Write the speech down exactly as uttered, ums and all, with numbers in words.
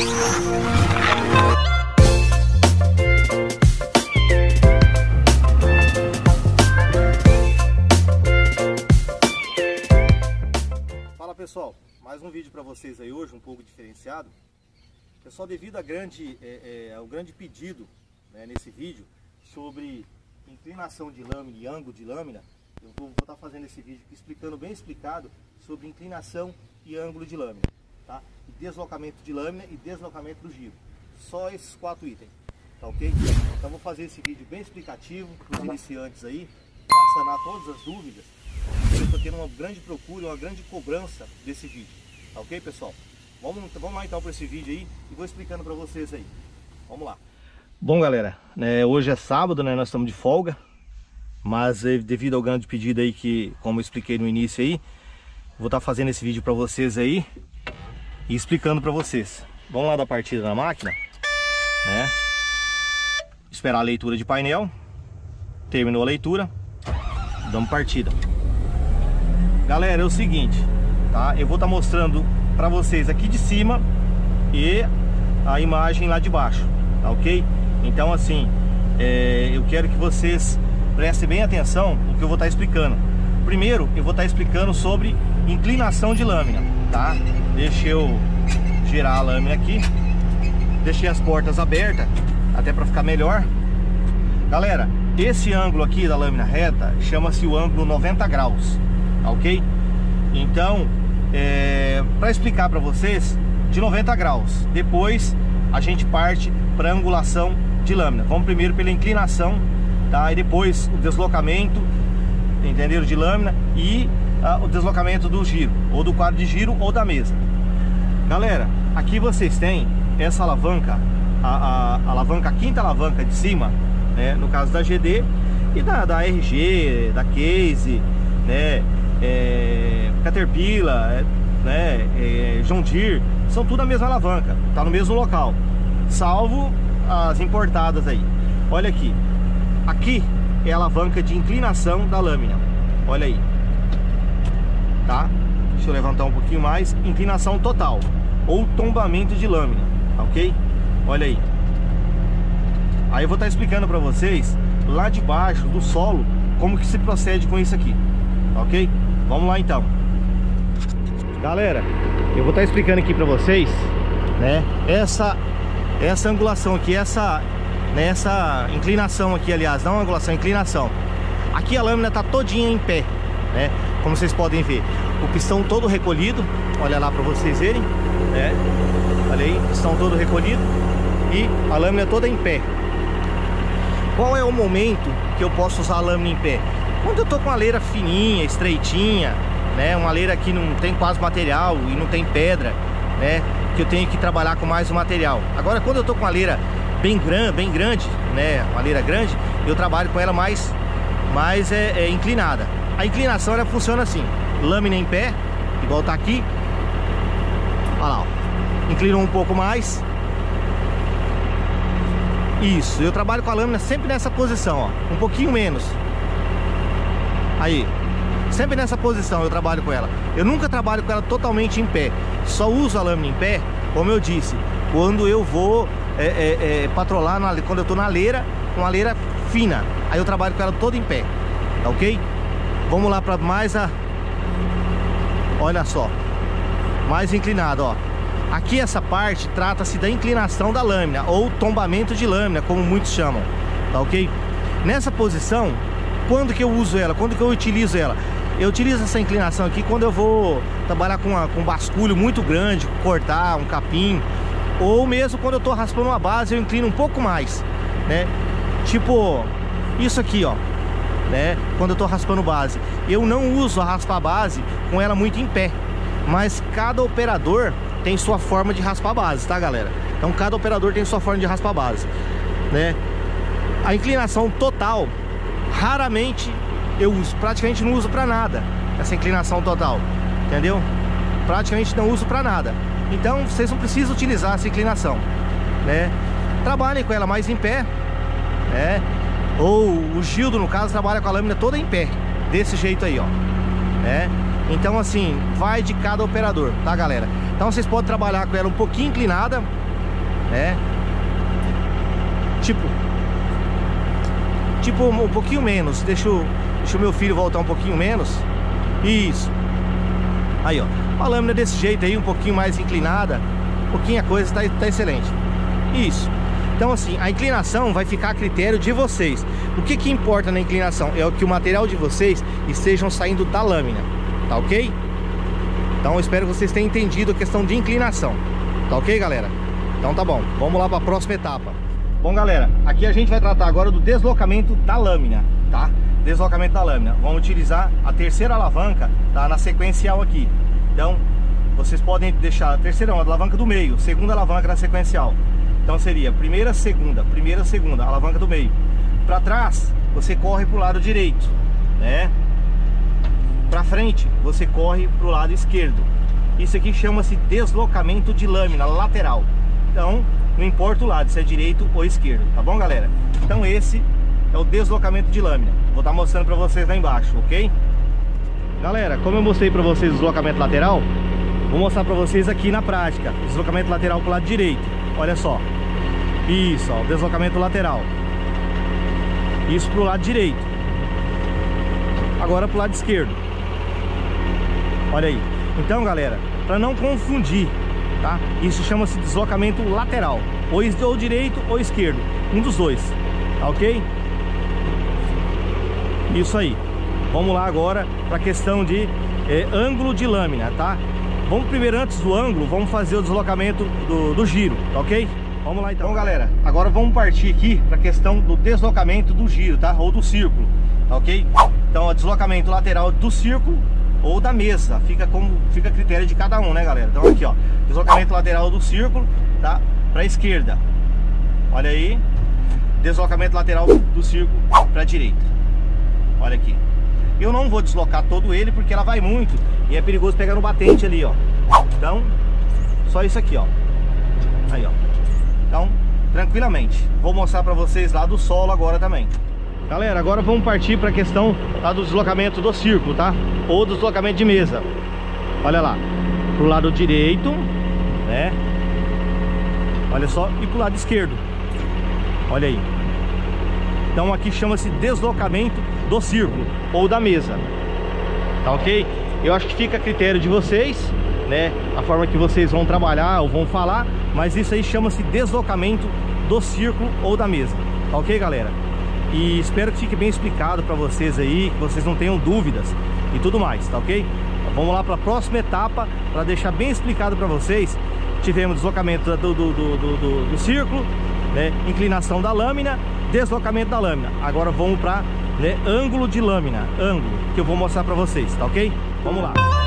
Fala pessoal, mais um vídeo para vocês aí hoje, um pouco diferenciado. Pessoal, devido a grande, é, é, ao grande pedido, né, nesse vídeo sobre inclinação de lâmina e ângulo de lâmina, eu vou estar fazendo esse vídeo aqui explicando bem explicado sobre inclinação e ângulo de lâmina, tá? E deslocamento de lâmina e deslocamento do giro. Só esses quatro itens, tá ok? Então vou fazer esse vídeo bem explicativo para os iniciantes aí, para sanar todas as dúvidas. Eu estou tendo uma grande procura, uma grande cobrança desse vídeo, tá ok, pessoal? Vamos, vamos lá então para esse vídeo aí e vou explicando para vocês aí. Vamos lá. Bom, galera, né, hoje é sábado, né? Nós estamos de folga, mas devido ao grande pedido aí que, como eu expliquei no início aí, vou estar fazendo esse vídeo para vocês aí e explicando para vocês. Vamos lá dar partida na máquina, né? Esperar a leitura de painel. Terminou a leitura, damos partida. Galera, é o seguinte, tá? Eu vou estar mostrando para vocês aqui de cima e a imagem lá de baixo, tá ok? Então assim, é, eu quero que vocês prestem bem atenção no que eu vou estar explicando. Primeiro, eu vou estar explicando sobre inclinação de lâmina, tá? Deixa eu girar a lâmina aqui. Deixei as portas abertas, até para ficar melhor. Galera, esse ângulo aqui da lâmina reta chama-se o ângulo noventa graus, tá ok? Então, é, para explicar para vocês, de noventa graus. Depois a gente parte para angulação de lâmina. Vamos primeiro pela inclinação, tá? E depois o deslocamento, entenderam, de lâmina e uh, o deslocamento do giro, ou do quadro de giro ou da mesa. Galera, aqui vocês têm essa alavanca, a, a, a alavanca, a quinta alavanca de cima, né? No caso da G D e da, da R G, da Case, né? É, Caterpillar, né? É, John Deere, são tudo a mesma alavanca, tá no mesmo local, salvo as importadas aí. Olha aqui, aqui é a alavanca de inclinação da lâmina, olha aí, tá? Deixa eu levantar um pouquinho mais. Inclinação total ou tombamento de lâmina, tá ok? Olha aí. Aí eu vou estar explicando para vocês lá de baixo do solo como que se procede com isso aqui, tá ok? Vamos lá então. Galera, eu vou estar explicando aqui para vocês, né, essa essa angulação aqui, essa né, essa inclinação aqui, aliás, não angulação, inclinação. Aqui a lâmina tá todinha em pé, né? Como vocês podem ver, o pistão todo recolhido, olha lá para vocês verem, né? Olha aí, pistão todo recolhido e a lâmina toda em pé. Qual é o momento que eu posso usar a lâmina em pé? Quando eu tô com uma leira fininha, estreitinha, né? Uma leira que não tem quase material e não tem pedra, né? Que eu tenho que trabalhar com mais o material. Agora, quando eu tô com uma leira bem grande, bem grande, né? Uma leira grande, eu trabalho com ela mais, mais é, é, inclinada. A inclinação ela funciona assim: lâmina em pé, igual tá aqui. Olha lá, ó. Inclinou um pouco mais. Isso, eu trabalho com a lâmina sempre nessa posição, ó, um pouquinho menos. Aí, sempre nessa posição eu trabalho com ela. Eu nunca trabalho com ela totalmente em pé. Só uso a lâmina em pé, como eu disse, quando eu vou é, é, é, patrolar, na, quando eu tô na leira, com a leira fina. Aí eu trabalho com ela toda em pé, tá ok? Vamos lá para mais a... Olha só, mais inclinado, ó. Aqui essa parte trata-se da inclinação da lâmina, ou tombamento de lâmina, como muitos chamam, tá ok? Nessa posição, quando que eu uso ela? Quando que eu utilizo ela? Eu utilizo essa inclinação aqui quando eu vou trabalhar com, uma, com um basculho muito grande, cortar um capim, ou mesmo quando eu tô raspando uma base, eu inclino um pouco mais, né? Tipo isso aqui, ó, né? Quando eu tô raspando base, eu não uso a raspar base com ela muito em pé, mas cada operador tem sua forma de raspar base, tá, galera? Então cada operador tem sua forma de raspar base, né? A inclinação total, raramente eu uso, praticamente não uso pra nada essa inclinação total, entendeu? Praticamente não uso pra nada. Então vocês não precisam utilizar essa inclinação, né? Trabalhem com ela mais em pé, né? Ou o Gildo, no caso, trabalha com a lâmina toda em pé, desse jeito aí, ó, né? Então assim, vai de cada operador, tá, galera? Então vocês podem trabalhar com ela um pouquinho inclinada, né? Tipo, tipo um pouquinho menos. Deixa o, deixa o meu filho voltar um pouquinho menos. Isso. Aí, ó, a lâmina desse jeito aí, um pouquinho mais inclinada, um pouquinho a coisa tá, tá excelente. Isso. Então assim, a inclinação vai ficar a critério de vocês. O que que importa na inclinação? É o que o material de vocês estejam saindo da lâmina, tá ok? Então eu espero que vocês tenham entendido a questão de inclinação, tá ok, galera? Então tá bom, vamos lá para a próxima etapa. Bom, galera, aqui a gente vai tratar agora do deslocamento da lâmina, tá? Deslocamento da lâmina. Vamos utilizar a terceira alavanca, tá? Na sequencial aqui. Então, vocês podem deixar a terceira, uma alavanca do meio, segunda alavanca na sequencial. Então seria primeira, segunda, primeira, segunda, alavanca do meio. Para trás, você corre para o lado direito, né? Para frente, você corre para o lado esquerdo. Isso aqui chama-se deslocamento de lâmina lateral. Então, não importa o lado, se é direito ou esquerdo, tá bom, galera? Então esse é o deslocamento de lâmina. Vou estar mostrando para vocês lá embaixo, ok? Galera, como eu mostrei para vocês o deslocamento lateral, vou mostrar para vocês aqui na prática. Deslocamento lateral para o lado direito. Olha só. Isso, ó, o deslocamento lateral. Isso para o lado direito. Agora para o lado esquerdo. Olha aí. Então, galera, para não confundir, tá? Isso chama-se deslocamento lateral. Ou, ou direito ou esquerdo. Um dos dois. Tá ok? Isso aí. Vamos lá agora para a questão de é, ângulo de lâmina, tá? Vamos primeiro, antes do ângulo, vamos fazer o deslocamento do, do giro, tá ok? Vamos lá então. Então, galera, agora vamos partir aqui para a questão do deslocamento do giro, tá? Ou do círculo, tá ok? Então, o deslocamento lateral do círculo ou da mesa, fica como fica a critério de cada um, né, galera? Então aqui, ó, deslocamento lateral do círculo, tá? Para a esquerda. Olha aí. Deslocamento lateral do círculo para a direita. Olha aqui. Eu não vou deslocar todo ele porque ela vai muito e é perigoso pegar no batente ali, ó. Então, só isso aqui, ó. Aí, ó. Então, tranquilamente. Vou mostrar pra vocês lá do solo agora também. Galera, agora vamos partir pra questão lá do deslocamento do círculo, tá? Ou do deslocamento de mesa. Olha lá. Pro lado direito, né? Olha só. E pro lado esquerdo. Olha aí. Então aqui chama-se deslocamento do círculo ou da mesa, tá ok? Eu acho que fica a critério de vocês, né? A forma que vocês vão trabalhar ou vão falar, mas isso aí chama-se deslocamento do círculo ou da mesa, tá ok, galera? E espero que fique bem explicado para vocês aí, que vocês não tenham dúvidas e tudo mais, tá ok? Então, vamos lá para a próxima etapa para deixar bem explicado para vocês. Tivemos deslocamento do, do, do, do, do círculo, né? Inclinação da lâmina, deslocamento da lâmina. Agora vamos para, né, ângulo de lâmina, ângulo, que eu vou mostrar para vocês, tá ok? Vamos lá.